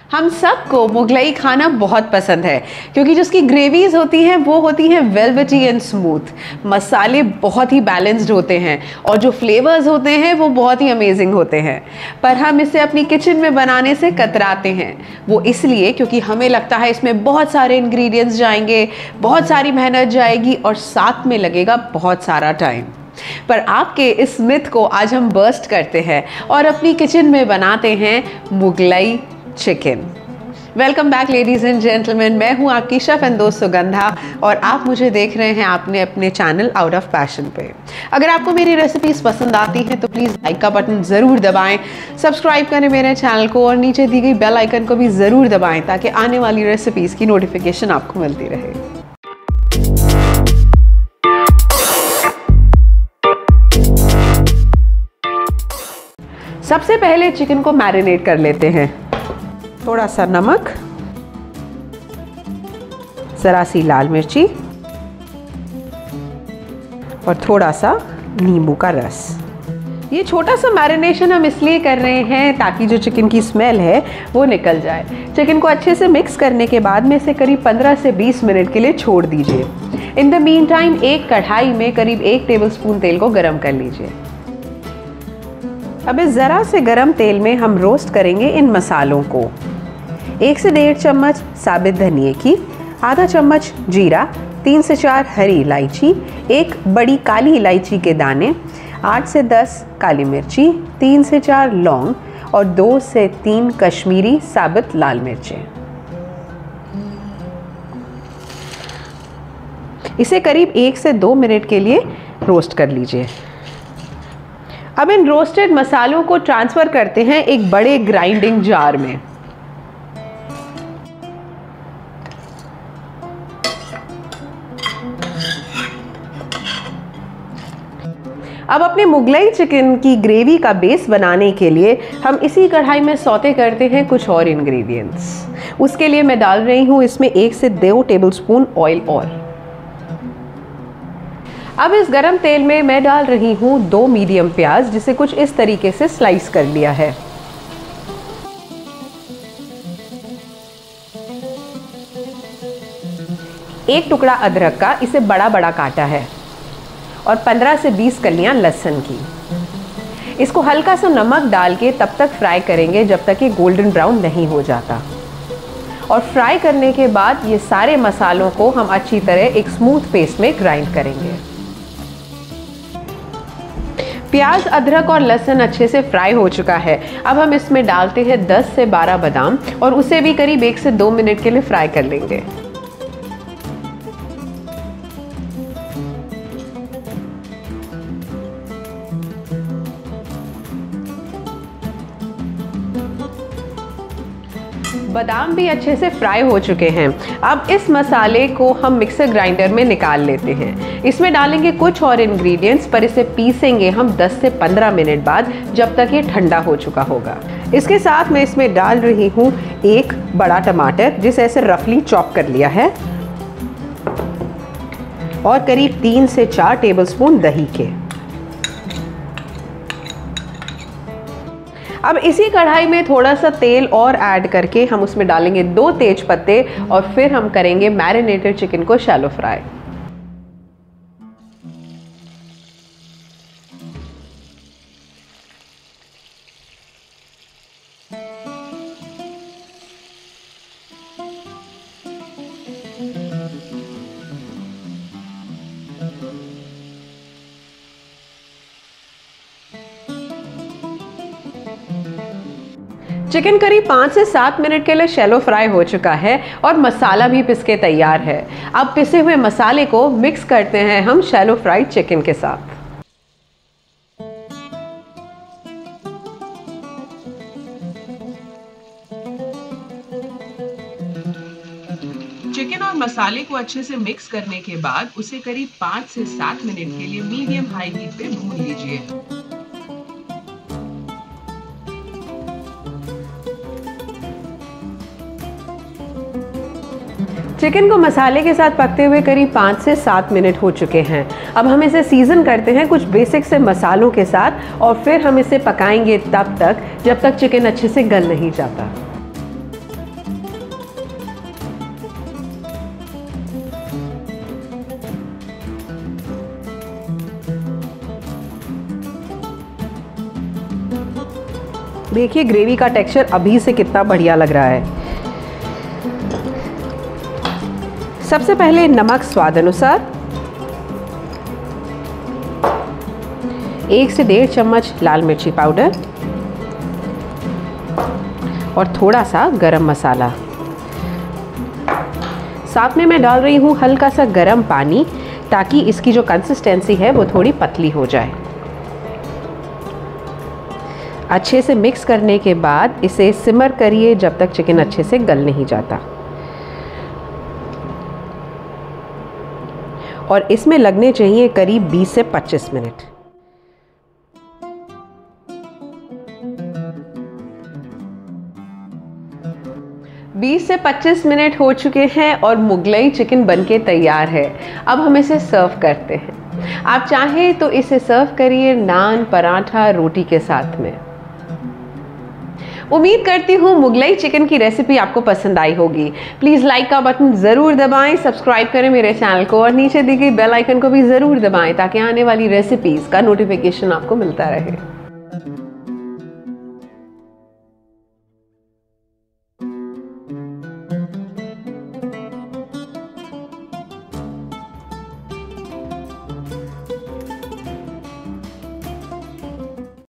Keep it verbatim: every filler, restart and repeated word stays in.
हम सबको मुगलई खाना बहुत पसंद है क्योंकि जो उसकी ग्रेवीज होती हैं वो होती हैं वेलवेटी एंड स्मूथ। मसाले बहुत ही बैलेंस्ड होते हैं और जो फ्लेवर्स होते हैं वो बहुत ही अमेजिंग होते हैं। पर हम इसे अपनी किचन में बनाने से कतराते हैं। वो इसलिए क्योंकि हमें लगता है इसमें बहुत सारे इंग्रेडिएंट्स जाएंगे, बहुत सारी मेहनत जाएगी और साथ में लगेगा बहुत सारा टाइम। पर आपके इस मिथ को आज हम बर्स्ट करते हैं और अपनी किचन में बनाते हैं Mughlai chicken. Welcome back ladies and gentleman, मैं हूं आपकी शेफ एंड दोस्त सुगंधा और आप मुझे देख रहे हैं आपने अपने चैनल आउट ऑफ पैशन पे। अगर आपको मेरी रेसिपीज पसंद आती हैं तो प्लीज़ लाइक का बटन ज़रूर दबाएं, सब्सक्राइब करें मेरे चैनल को और नीचे दी गई बेल आइकन को भी ज़रूर दबाएं ताकि आने वाली रेसिपीज़ की नोटिफिकेशन आपको मिलती रहे। सबसे पहले चिकन को मैरिनेट कर लेते हैं। थोड़ा सा नमक, जरा सी लाल मिर्ची और थोड़ा सा नींबू का रस। ये छोटा सा मैरिनेशन हम इसलिए कर रहे हैं ताकि जो चिकन की स्मेल है वो निकल जाए। चिकन को अच्छे से मिक्स करने के बाद में इसे करीब पंद्रह से बीस मिनट के लिए छोड़ दीजिए। इन द मीन टाइम एक कढ़ाई में करीब एक टेबलस्पून तेल को गरम कर लीजिए। अब इस ज़रा से गरम तेल में हम रोस्ट करेंगे इन मसालों को। एक से डेढ़ चम्मच साबित धनिए की, आधा चम्मच जीरा, तीन से चार हरी इलायची, एक बड़ी काली इलायची के दाने, आठ से दस काली मिर्ची, तीन से चार लौंग और दो से तीन कश्मीरी साबित लाल मिर्चें। इसे करीब एक से दो मिनट के लिए रोस्ट कर लीजिए। अब इन रोस्टेड मसालों को ट्रांसफ़र करते हैं एक बड़े ग्राइंडिंग जार में। अब अपने मुगलई चिकन की ग्रेवी का बेस बनाने के लिए हम इसी कढ़ाई में सौते करते हैं कुछ और इंग्रेडिएंट्स। उसके लिए मैं डाल रही हूँ इसमें एक से दो टेबलस्पून ऑयल और। अब इस गरम तेल में मैं डाल रही हूँ दो मीडियम प्याज जिसे कुछ इस तरीके से स्लाइस कर लिया है। एक टुकड़ा अदरक का, इसे बड़ा बड़ा काटा है, और पंद्रह से बीस कलियां लहसुन की। इसको हल्का सा नमक डाल के तब तक फ्राई करेंगे जब तक ये गोल्डन ब्राउन नहीं हो जाता। और फ्राई करने के बाद ये सारे मसालों को हम अच्छी तरह एक स्मूथ पेस्ट में ग्राइंड करेंगे। प्याज, अदरक और लहसुन अच्छे से फ्राई हो चुका है। अब हम इसमें डालते हैं दस से बारह बादाम और उसे भी करीब एक से दो मिनट के लिए फ्राई कर लेंगे। बादाम भी अच्छे से फ्राई हो चुके हैं। अब इस मसाले को हम मिक्सर ग्राइंडर में निकाल लेते हैं। इसमें डालेंगे कुछ और इंग्रेडिएंट्स पर इसे पीसेंगे हम दस से पंद्रह मिनट बाद, जब तक ये ठंडा हो चुका होगा। इसके साथ मैं इसमें डाल रही हूँ एक बड़ा टमाटर जिसे ऐसे रफली चॉप कर लिया है और करीब तीन से चार टेबलस्पून दही के। अब इसी कढ़ाई में थोड़ा सा तेल और ऐड करके हम उसमें डालेंगे दो तेज पत्ते और फिर हम करेंगे मैरिनेटेड चिकन को शैलो फ्राई। चिकन करीब पाँच से सात मिनट के लिए शैलो फ्राई हो चुका है और मसाला भी पिस के तैयार है। अब पिसे हुए मसाले को मिक्स करते हैं हम शैलो फ्राइड चिकन के साथ। चिकन और मसाले को अच्छे से मिक्स करने के बाद उसे करीब पाँच से सात मिनट के लिए मीडियम हाई हीट पे भून लीजिए। चिकन को मसाले के साथ पकते हुए करीब पाँच से सात मिनट हो चुके हैं। अब हम इसे सीजन करते हैं कुछ बेसिक से मसालों के साथ और फिर हम इसे पकाएंगे तब तक जब तक चिकन अच्छे से गल नहीं जाता। देखिए ग्रेवी का टेक्सचर अभी से कितना बढ़िया लग रहा है। सबसे पहले नमक स्वाद अनुसार, एक से डेढ़ चम्मच लाल मिर्ची पाउडर और थोड़ा सा गरम मसाला। साथ में मैं डाल रही हूँ हल्का सा गरम पानी, ताकि इसकी जो कंसिस्टेंसी है वो थोड़ी पतली हो जाए। अच्छे से मिक्स करने के बाद इसे सिमर करिए जब तक चिकन अच्छे से गल नहीं जाता। और इसमें लगने चाहिए करीब बीस से पच्चीस मिनट। बीस से पच्चीस मिनट हो चुके हैं और मुगलई चिकन बनके तैयार है। अब हम इसे सर्व करते हैं। आप चाहें तो इसे सर्व करिए नान, पराठा, रोटी के साथ में। उम्मीद करती हूँ मुगलई चिकन की रेसिपी आपको पसंद आई होगी। प्लीज़ लाइक का बटन ज़रूर दबाएं, सब्सक्राइब करें मेरे चैनल को और नीचे दी गई बेल आइकन को भी ज़रूर दबाएं, ताकि आने वाली रेसिपीज़ का नोटिफिकेशन आपको मिलता रहे।